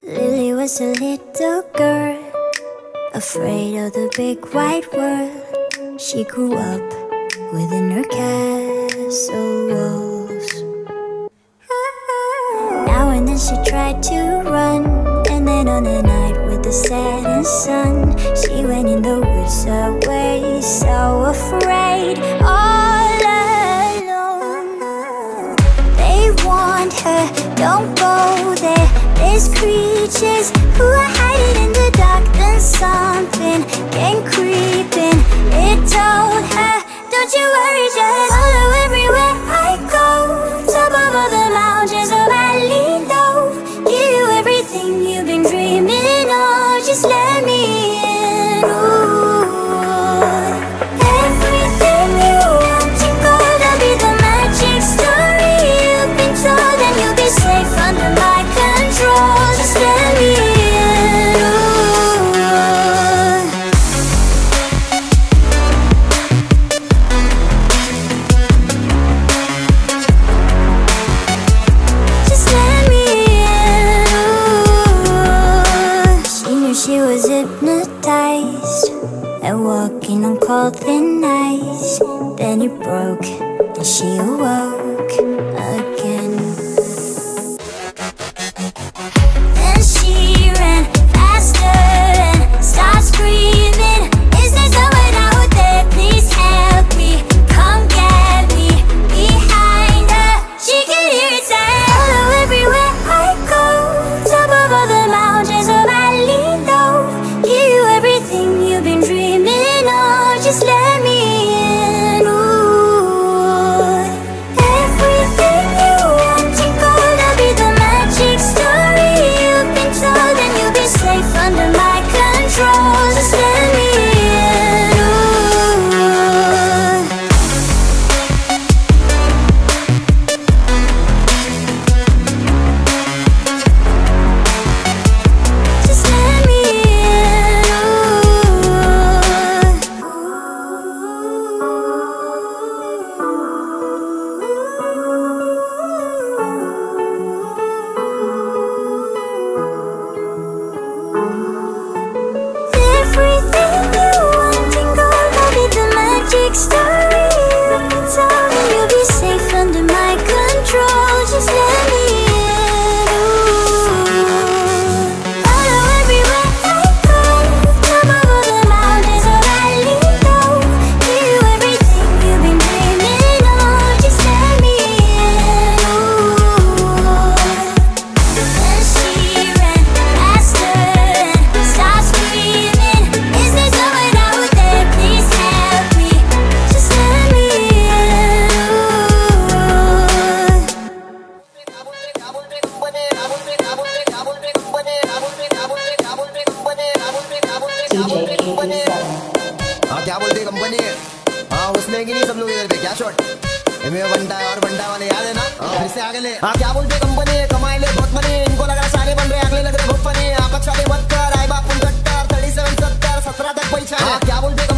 Lily was a little girl, afraid of the big white world. She grew up within her castle walls. Now and then she tried to run, and then on a night with the setting sun, she went in the woods away, so afraid, all alone. They warned her, don't go there, there's creatures who are hiding in the dark. Then something came creeping, it told her, don't you worry, just follow everywhere I go. Top of all the mountains, a valley low, give you everything you've been dreaming of. Just let me in. Ooh. Everything you want in gold, I'll be the magic story you've been told, and you'll be safe under my control. Just let me in. Ooh. Just let me in. Ooh. She knew she was hypnotized and walking on cold thin ice. Then it broke and she awoke again. Then she ran faster and started screaming, is there someone out there? Please help me, come get me. Behind her, she could hear it say, follow everywhere I go. Top of all the mountains, a valley low, give you everything you've been dreaming of. Just let me in. Ooh. Everything you want in gold, I'll be the magic story you've been told, and you'll be safe under my control. Just let me in. Ooh. Just let me in. Everything you want in gold, I'll be the magic story you've been told, and you'll be safe under my control. Just let me in. Ooh. Follow everywhere I go. Top of all the mountains, a valley low, give you everything you've been dreaming of. Just let me in. Ooh. Then she ran faster and started screaming, is there someone out there? Please help me, just let me in. हाँ क्या बोलते हैं company? हाँ उसमें कि नहीं सब लोग इधर पे क्या शॉट? में बंटा है और बंटा वाले याद है ना? फिर से आगे ले। हाँ क्या बोलते हैं कंपनी? कमाई ले बहुत मनी, इनको लग रहा सारे बन रहे, अगले लग रहे बहुत फनी। आपस वाले बदकर, आई बाप उन कट्टर, 37 70 17 तक पैसा। हाँ क्या बोलते